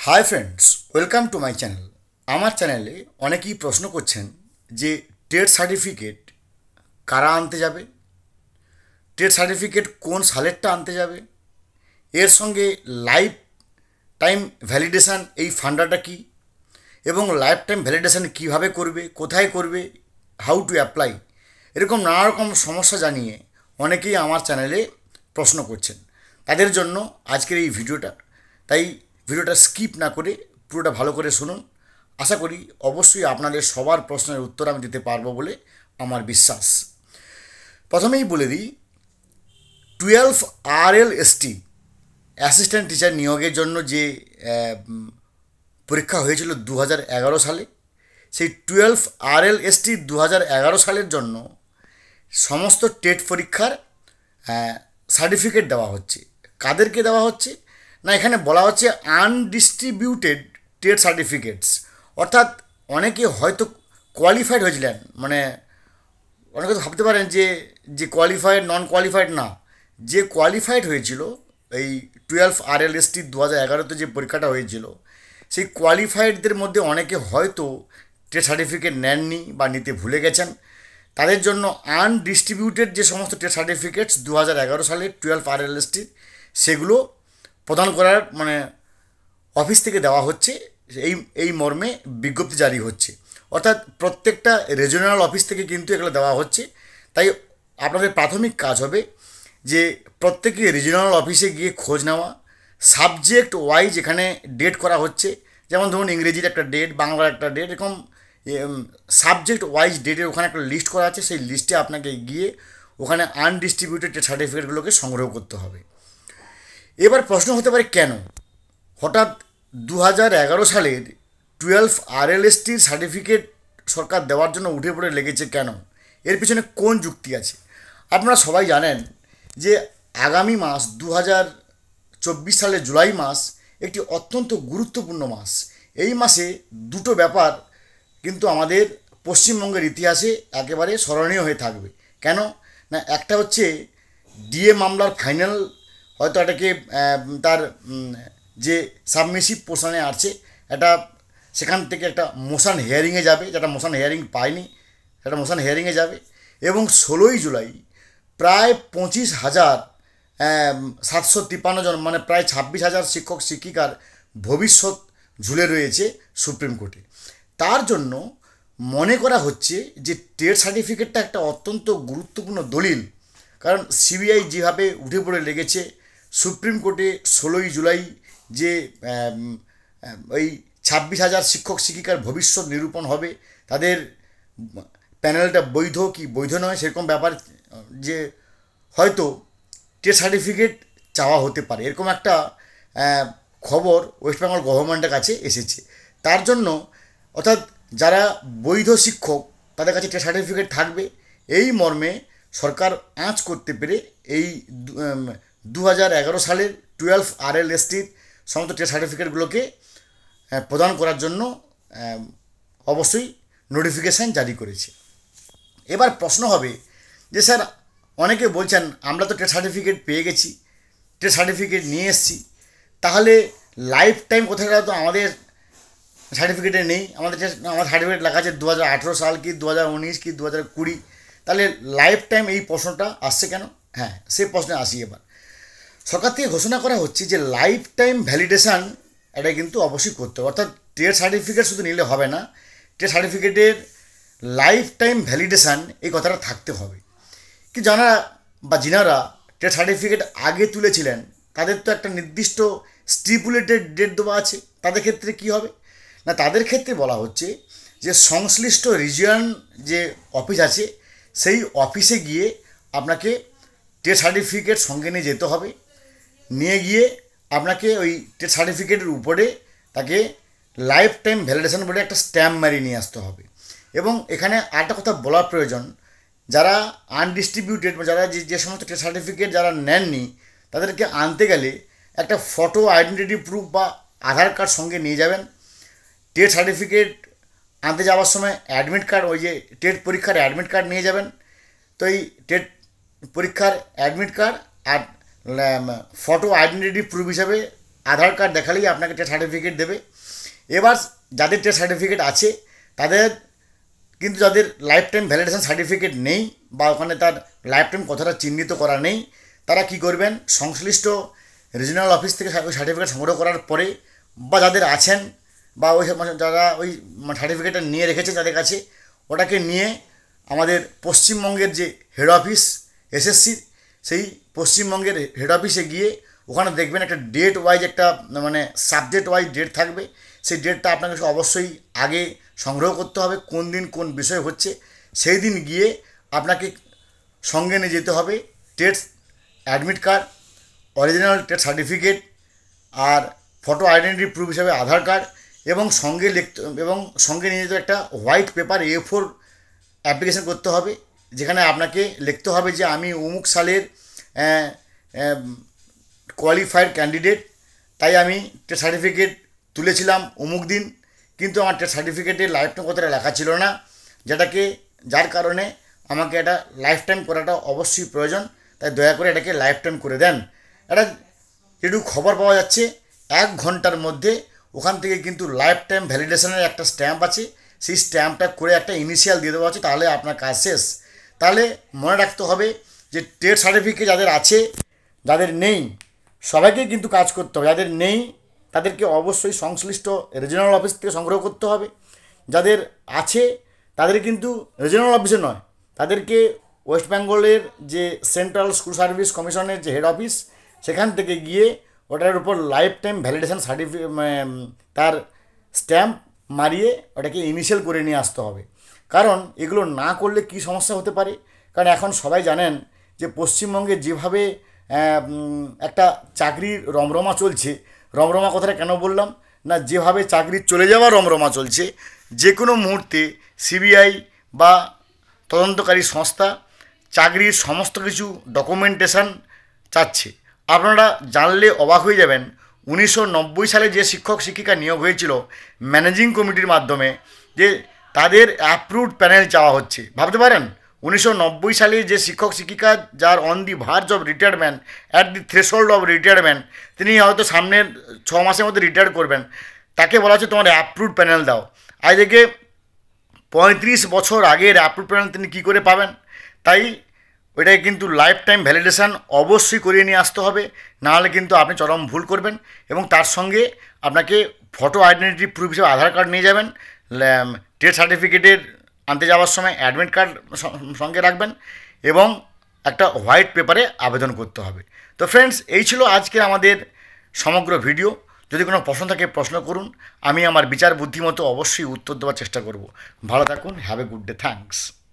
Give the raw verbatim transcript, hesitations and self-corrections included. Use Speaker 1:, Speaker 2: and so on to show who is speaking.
Speaker 1: High friends, welcome to my channel. আমার চ্যানেলে অনেকেই প্রশ্ন করছেন যে টেট সার্টিফিকেট কারা আনতে যাবে, টেট সার্টিফিকেট কোন সালেরটা আনতে যাবে, এর সঙ্গে লাইফ টাইম ভ্যালিডেশান এই ফান্ডাটা কী, এবং লাইফ টাইম ভ্যালিডেশান কীভাবে করবে, কোথায় করবে, হাউ টু অ্যাপ্লাই, এরকম নানা রকম সমস্যা জানিয়ে অনেকেই আমার চ্যানেলে প্রশ্ন করছেন। তাদের জন্য আজকের এই ভিডিওটা, তাই ভিডিওটা স্কিপ না করে পুরোটা ভালো করে শুনুন। আশা করি অবশ্যই আপনাদের সবার প্রশ্নের উত্তর আমি দিতে পারবো বলে আমার বিশ্বাস। প্রথমেই বলে দিই, twelve R L S T assistant teacher নিয়োগের জন্য যে পরীক্ষা হয়েছিল দু হাজার এগারো সালে, সেই টুয়েলভ আর এল এস টি দু হাজার এগারো সালের জন্য সমস্ত টেট পরীক্ষার সার্টিফিকেট দেওয়া হচ্ছে। কাদেরকে দেওয়া হচ্ছে না, এখানে বলা হচ্ছে আনডিস্ট্রিবিউটেড টেট সার্টিফিকেটস, অর্থাৎ অনেকে হয়তো কোয়ালিফাইড হয়েছিলেন, মানে অনেকে তো ভাবতে পারেন যে যে কোয়ালিফাইড নন কোয়ালিফাইড না, যে কোয়ালিফাইড হয়েছিল এই টুয়েলভ আর এল এস টি দু হাজার এগারোতে যে পরীক্ষাটা হয়েছিল, সেই কোয়ালিফাইডদের মধ্যে অনেকে হয়তো টেট সার্টিফিকেট নেননি বা নিতে ভুলে গেছেন। তাদের জন্য আনডিস্ট্রিবিউটেড যে সমস্ত টেট সার্টিফিকেটস দু হাজার এগারো সালে টুয়েলভ আর এল এস টি, সেগুলো প্রদান করার মানে অফিস থেকে দেওয়া হচ্ছে, এই এই মর্মে বিজ্ঞপ্তি জারি হচ্ছে। অর্থাৎ প্রত্যেকটা রিজিওনাল অফিস থেকে কিন্তু এগুলো দেওয়া হচ্ছে। তাই আপনাদের প্রাথমিক কাজ হবে যে প্রত্যেকে রিজিওনাল অফিসে গিয়ে খোঁজ নেওয়া, সাবজেক্ট ওয়াইজ এখানে ডেট করা হচ্ছে, যেমন ধরুন ইংরেজির একটা ডেট, বাংলার একটা ডেট, এরকম সাবজেক্ট ওয়াইজ ডেটের ওখানে একটা লিস্ট করা আছে। সেই লিস্টে আপনাকে গিয়ে ওখানে আনডিস্ট্রিবিউটেড সার্টিফিকেটগুলোকে সংগ্রহ করতে হবে। এবার প্রশ্ন হতে পারে, কেন হঠাৎ দু হাজার এগারো সালের টুয়েলভ আর এল এস টির সার্টিফিকেট সরকার দেওয়ার জন্য উঠে পড়ে লেগেছে, কেন, এর পিছনে কোন যুক্তি আছে? আপনারা সবাই জানেন যে আগামী মাস দু হাজার চব্বিশ সালের জুলাই মাস একটি অত্যন্ত গুরুত্বপূর্ণ মাস। এই মাসে দুটো ব্যাপার কিন্তু আমাদের পশ্চিমবঙ্গের ইতিহাসে একেবারে স্মরণীয় হয়ে থাকবে। কেন না, একটা হচ্ছে ডিএ মামলার ফাইনাল, হয়তো এটাকে তার যে সাবমিসিভ পোর্শনে আছে, এটা সেখান থেকে একটা মোশন হিয়ারিংয়ে যাবে, যেটা মোশন হিয়ারিং পায়নি সেটা মোশন হিয়ারিংয়ে যাবে। এবং ষোলোই জুলাই প্রায় পঁচিশ হাজার সাতশো তিপ্পান্ন জন, মানে প্রায় ছাব্বিশ হাজার শিক্ষক শিক্ষিকার ভবিষ্যৎ ঝুলে রয়েছে সুপ্রিম কোর্টে। তার জন্য মনে করা হচ্ছে যে টেট সার্টিফিকেটটা একটা অত্যন্ত গুরুত্বপূর্ণ দলিল। কারণ সিবিআই যেভাবে উঠে পড়ে লেগেছে, সুপ্রিম কোর্টে ষোলোই জুলাই যে ওই ছাব্বিশ হাজার শিক্ষক শিক্ষিকার ভবিষ্যৎ নিরূপণ হবে, তাদের প্যানেলটা বৈধ কি বৈধ নয় সেরকম ব্যাপার, যে হয়তো টেট সার্টিফিকেট চাওয়া হতে পারে, এরকম একটা খবর ওয়েস্ট বেঙ্গল গভর্নমেন্টের কাছে এসেছে। তার জন্য অর্থাৎ যারা বৈধ শিক্ষক তাদের কাছে টেট সার্টিফিকেট থাকবে, এই মর্মে সরকার আঁচ করতে পেরে এই দু হাজার এগারো সালের টুয়েলভ আর এল এস টির সমস্ত টেট সার্টিফিকেটগুলোকে প্রদান করার জন্য অবশ্যই নোটিফিকেশান জারি করেছে। এবার প্রশ্ন হবে যে স্যার, অনেকে বলছেন আমরা তো টেট সার্টিফিকেট পেয়ে গেছি, টেট সার্টিফিকেট নিয়ে এসেছি, তাহলে লাইফ টাইম কোথায় গেল? তো আমাদের সার্টিফিকেটে নেই, আমাদের আমার সার্টিফিকেট লেখা আছে দু হাজার আঠেরো সাল কি দু হাজার উনিশ কি দু হাজার কুড়ি, তাহলে লাইফ টাইম এই প্রশ্নটা আসছে কেন? হ্যাঁ, সেই প্রশ্নে আসি। এবার সরকার থেকে ঘোষণা করা হচ্ছে যে লাইফ টাইম ভ্যালিডেশান এটা কিন্তু অবশ্যই করতে হবে। অর্থাৎ টেট সার্টিফিকেট শুধু নিলে হবে না, টেট সার্টিফিকেটের লাইফ টাইম ভ্যালিডেশান এই কথাটা থাকতে হবে। কি যারা বা যিনারা টেট সার্টিফিকেট আগে তুলেছিলেন, তাদের তো একটা নির্দিষ্ট স্টিপুলেটেড ডেট দেওয়া আছে, তাদের ক্ষেত্রে কি হবে না, তাদের ক্ষেত্রে বলা হচ্ছে যে সংশ্লিষ্ট রিজিয়ন যে অফিস আছে, সেই অফিসে গিয়ে আপনাকে টেট সার্টিফিকেট সঙ্গে নিয়ে যেতে হবে। নিয়ে গিয়ে আপনাকে ওই টেট সার্টিফিকেটের উপরে তাকে লাইফ টাইম ভ্যালিডেশন বলে একটা স্ট্যাম্প মারিয়ে নিয়ে আসতে হবে। এবং এখানে আরেকটা কথা বলার প্রয়োজন, যারা আনডিস্ট্রিবিউটেড বা যারা যে যে সমস্ত টেট সার্টিফিকেট যারা নেননি, তাদেরকে আনতে গেলে একটা ফটো আইডেন্টিটি প্রুফ বা আধার কার্ড সঙ্গে নিয়ে যাবেন। টেট সার্টিফিকেট আনতে যাওয়ার সময় অ্যাডমিট কার্ড, ওই যে টেট পরীক্ষার অ্যাডমিট কার্ড নিয়ে যাবেন। তো এই টেট পরীক্ষার অ্যাডমিট কার্ড আর ফটো আইডেন্টিটি প্রুফ হিসাবে আধার কার্ড দেখালেই আপনাকে টেট সার্টিফিকেট দেবে। এবার যাদের টেট সার্টিফিকেট আছে তাদের কিন্তু যাদের লাইফ টাইম ভ্যালিডেশন সার্টিফিকেট নেই বা ওখানে তার লাইফ টাইম কথাটা চিহ্নিত করা নেই, তারা কি করবেন, সংশ্লিষ্ট রিজিনাল অফিস থেকে ওই সার্টিফিকেট সংগ্রহ করার পরে বা যাদের আছেন বা ওই যারা ওই সার্টিফিকেটটা নিয়ে রেখেছেন যাদের কাছে, ওটাকে নিয়ে আমাদের পশ্চিমবঙ্গের যে হেড অফিস এসএসসির, সেই পশ্চিমবঙ্গের হেড অফিসে গিয়ে ওখানে দেখবেন একটা ডেট ওয়াইজ একটা মানে সাবজেক্ট ওয়াইজ ডেট থাকবে। সেই ডেটটা আপনাকে অবশ্যই আগে সংগ্রহ করতে হবে, কোন দিন কোন বিষয় হচ্ছে। সেই দিন গিয়ে আপনাকে সঙ্গে নিয়ে যেতে হবে TET admit card, original TET certificate আর ফটো আইডেন্টিটি প্রুফ হিসাবে আধার কার্ড, এবং সঙ্গে লিখতে এবং সঙ্গে নিয়ে যেতে একটা white paper A four application করতে হবে, যেখানে আপনাকে লিখতে হবে যে আমি অমুক সালের কোয়ালিফাইড ক্যান্ডিডেট, তাই আমি টেট সার্টিফিকেট তুলেছিলাম অমুক দিন, কিন্তু আমার টেট সার্টিফিকেটে লাইফ টাইম কথাটা লেখা ছিল না, যেটাকে যার কারণে আমাকে এটা লাইফ টাইম করাটা অবশ্যই প্রয়োজন, তাই দয়া করে এটাকে লাইফ টাইম করে দেন। এটা যেটুকু খবর পাওয়া যাচ্ছে এক ঘন্টার মধ্যে ওখান থেকে কিন্তু লাইফ টাইম ভ্যালিডেশনের একটা স্ট্যাম্প আছে, সেই স্ট্যাম্পটা করে একটা ইনিশিয়াল দিয়ে দেওয়া হচ্ছে, তাহলে আপনার কাজ শেষ। তাহলে মনে রাখতে হবে যে টেট সার্টিফিকেট যাদের আছে, যাদের নেই সবাইকে কিন্তু কাজ করতে হবে। যাদের নেই তাদেরকে অবশ্যই সংশ্লিষ্ট রিজিনাল অফিস থেকে সংগ্রহ করতে হবে, যাদের আছে তাদের কিন্তু রিজিনাল অফিসে নয়, তাদেরকে ওয়েস্ট বেঙ্গলের যে সেন্ট্রাল স্কুল সার্ভিস কমিশনের যে হেড অফিস, সেখান থেকে গিয়ে ওটার উপর লাইফ টাইম ভ্যালিডেশন সার্টিফিকেট তার স্ট্যাম্প মারিয়ে ওটাকে ইনিশিয়াল করে নিয়ে আসতে হবে। কারণ এগুলো না করলে কি সমস্যা হতে পারে, কারণ এখন সবাই জানেন যে পশ্চিমবঙ্গে যেভাবে একটা চাকরির রমরমা চলছে, রমরমা কথাটা কেন বললাম না, যেভাবে চাকরি চলে যাওয়া রমরমা চলছে, যে কোনো মুহূর্তে সিবিআই বা তদন্তকারী সংস্থা চাকরির সমস্ত কিছু ডকুমেন্টেশন চাচ্ছে। আপনারা জানলে অবাক হয়ে যাবেন, উনিশশো নব্বই সালে যে শিক্ষক শিক্ষিকা নিয়োগ হয়েছিল ম্যানেজিং কমিটির মাধ্যমে, যে তাদের অ্যাপ্রুভড প্যানেল চাওয়া হচ্ছে। ভাবতে পারেন উনিশশো নব্বই সালে যে শিক্ষক শিক্ষিকা যার on the verge of retirement, at the threshold of retirement, তিনি হয়তো সামনের ছ মাসের মধ্যে রিটায়ার করবেন, তাকে বলা হচ্ছে তোমার অ্যাপ্রুভড প্যানেল দাও। আজ থেকে পঁয়ত্রিশ বছর আগের অ্যাপ্রুভড প্যানেল তিনি কী করে পাবেন? তাই ওইটাকে কিন্তু লাইফ টাইম ভ্যালিডেশান অবশ্যই করিয়ে নিয়ে আসতে হবে, নাহলে কিন্তু আপনি চরম ভুল করবেন। এবং তার সঙ্গে আপনাকে ফটো আইডেন্টিটি প্রুফ হিসেবে আধার কার্ড নিয়ে যাবেন, টেট সার্টিফিকেটের আনতে যাওয়ার সময় অ্যাডমিট কার্ড সঙ্গে রাখবেন, এবং একটা হোয়াইট পেপারে আবেদন করতে হবে। তো ফ্রেন্ডস, এই ছিল আজকের আমাদের সমগ্র ভিডিও। যদি কোনো প্রশ্ন থাকে প্রশ্ন করুন, আমি আমার বিচার বুদ্ধিমতো অবশ্যই উত্তর দেওয়ার চেষ্টা করব। ভালো থাকুন, have a good day, thanks.